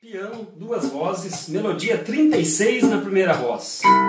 Piano, duas vozes, melodia 36 na primeira voz.